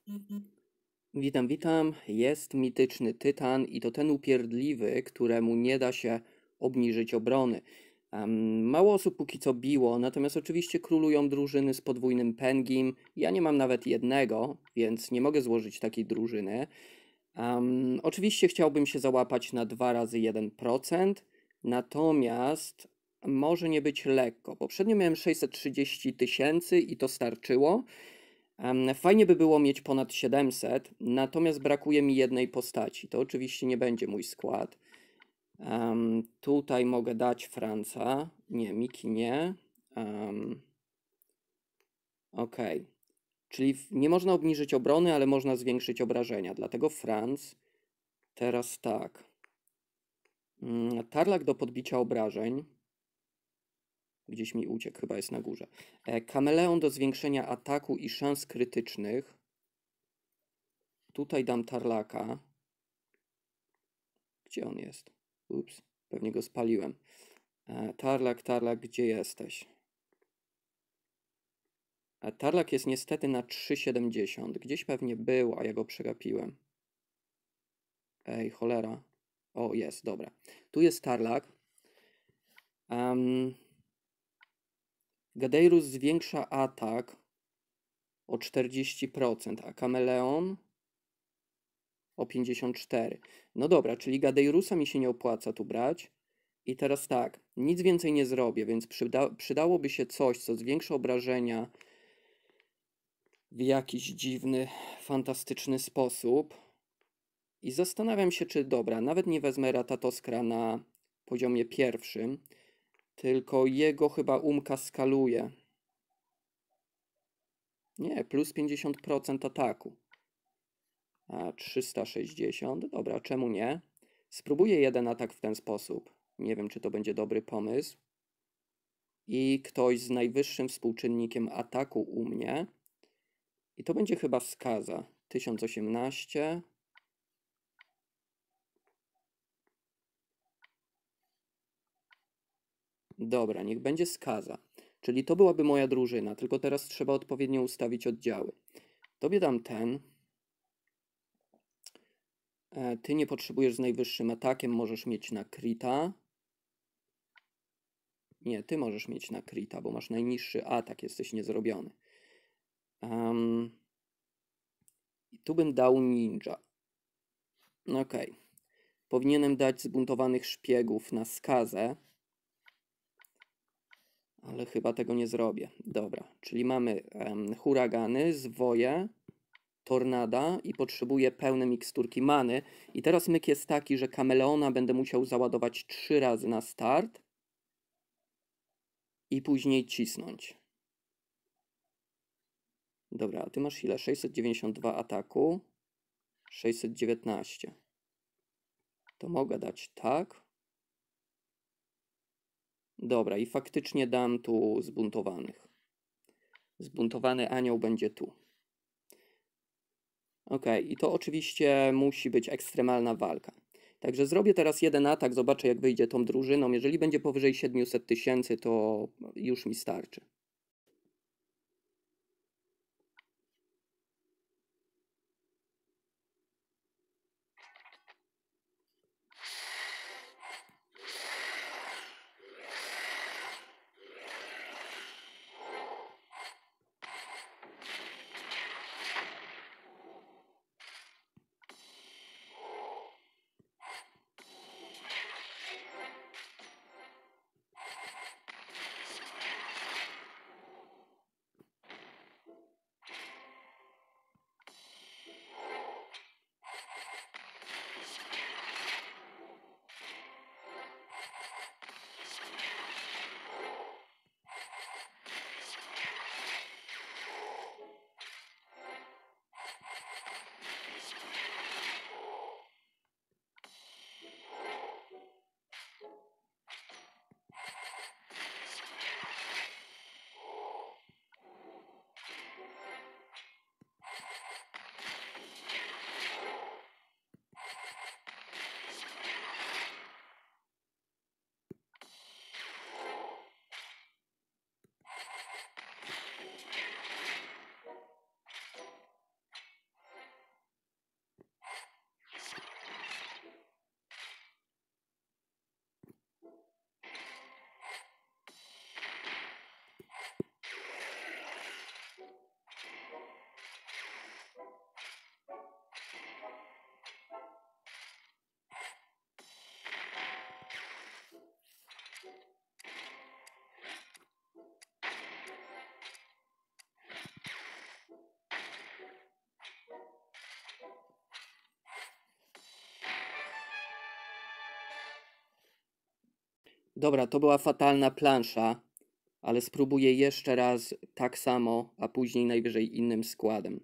Witam, witam. Jest mityczny tytan i to ten upierdliwy, któremu nie da się obniżyć obrony. Mało osób póki co biło, natomiast oczywiście królują drużyny z podwójnym pengim. Ja nie mam nawet jednego, więc nie mogę złożyć takiej drużyny. Oczywiście chciałbym się załapać na 2 razy 1%, natomiast może nie być lekko. Poprzednio miałem 630 000 i to starczyło. Fajnie by było mieć ponad 700, natomiast brakuje mi jednej postaci. To oczywiście nie będzie mój skład. Tutaj mogę dać Franca. Nie, Miki nie. Ok. Czyli nie można obniżyć obrony, ale można zwiększyć obrażenia. Dlatego Franc. Teraz tak. Tarlak do podbicia obrażeń. Gdzieś mi uciekł, chyba jest na górze. Kameleon do zwiększenia ataku i szans krytycznych. Tutaj dam Tarlaka. Gdzie on jest? Ups, pewnie go spaliłem. Tarlak, gdzie jesteś? Tarlak jest niestety na 3,70. Gdzieś pewnie był, a ja go przegapiłem. Ej, cholera. O, jest, dobra. Tu jest Tarlak. Gadeirus zwiększa atak o 40%, a Kameleon o 54%. No dobra, czyli Gadeirusa mi się nie opłaca tu brać. I teraz tak, nic więcej nie zrobię, więc przydałoby się coś, co zwiększy obrażenia w jakiś dziwny, fantastyczny sposób. I zastanawiam się, czy dobra, nawet nie wezmę Ratatoskra na poziomie pierwszym, tylko jego chyba umka skaluje. Nie, plus 50% ataku. A 360, dobra, czemu nie? Spróbuję jeden atak w ten sposób. Nie wiem, czy to będzie dobry pomysł. I ktoś z najwyższym współczynnikiem ataku u mnie. I to będzie chyba skaza. 1018. Dobra, niech będzie skaza. Czyli to byłaby moja drużyna, tylko teraz trzeba odpowiednio ustawić oddziały. Tobie dam ten. Ty nie potrzebujesz z najwyższym atakiem, możesz mieć na Krita. Nie, ty możesz mieć na Krita, bo masz najniższy atak, jesteś niezrobiony. I tu bym dał ninja. Okej. Powinienem dać zbuntowanych szpiegów na skazę. Ale chyba tego nie zrobię. Dobra, czyli mamy huragany, zwoje, tornada i potrzebuję pełne miksturki many. I teraz myk jest taki, że kameleona będę musiał załadować 3 razy na start i później cisnąć. Dobra, a ty masz ile? 692 ataku, 619. To mogę dać tak. Dobra, i faktycznie dam tu zbuntowanych. Zbuntowany anioł będzie tu. Ok, i to oczywiście musi być ekstremalna walka. Także zrobię teraz jeden atak, zobaczę jak wyjdzie tą drużyną. Jeżeli będzie powyżej 700 000, to już mi starczy. Dobra, to była fatalna plansza, ale spróbuję jeszcze raz tak samo, a później najwyżej innym składem.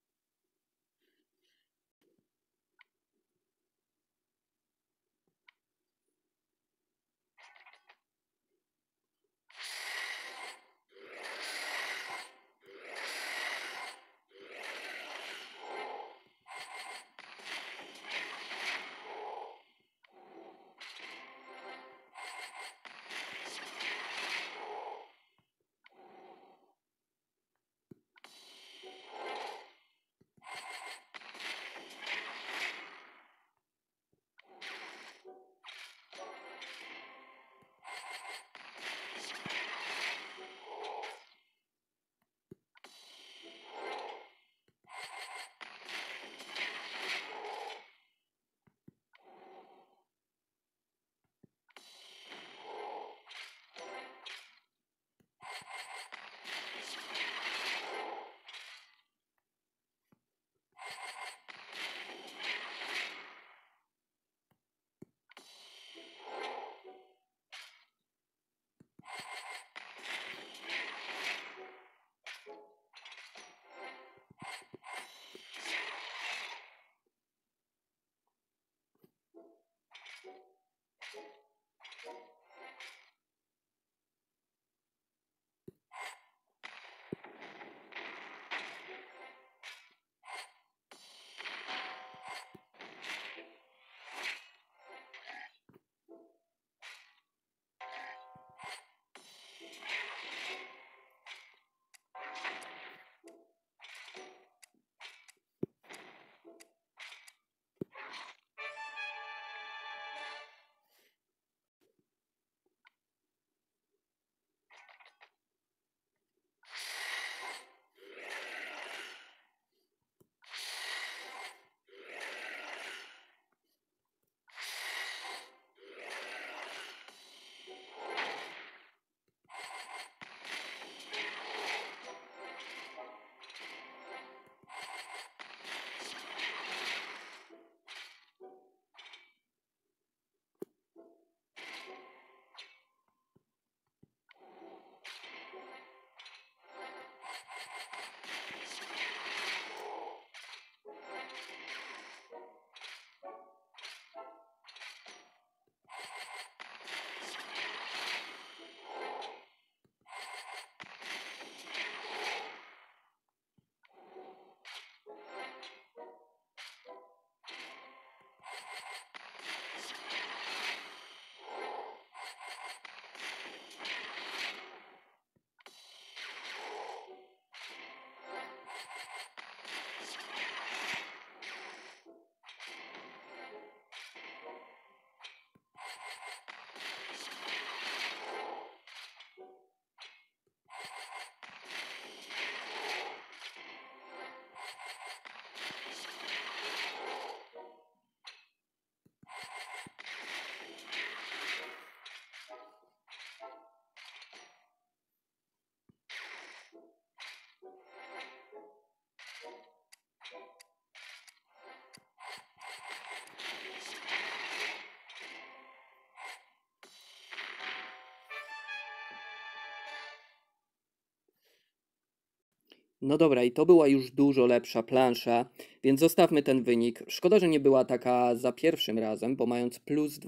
No dobra, i to była już dużo lepsza plansza, więc zostawmy ten wynik. Szkoda, że nie była taka za pierwszym razem, bo mając plus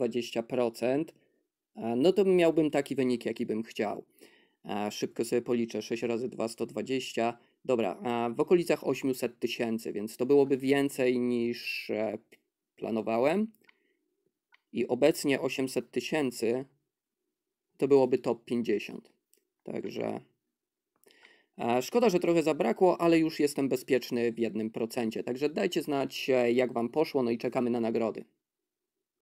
20%, no to miałbym taki wynik, jaki bym chciał. Szybko sobie policzę, 6 razy 2, 120. Dobra, w okolicach 800 tysięcy, więc to byłoby więcej niż planowałem. I obecnie 800 tysięcy to byłoby top 50. Także szkoda, że trochę zabrakło, ale już jestem bezpieczny w 1%. Także dajcie znać, jak Wam poszło, no i czekamy na nagrody.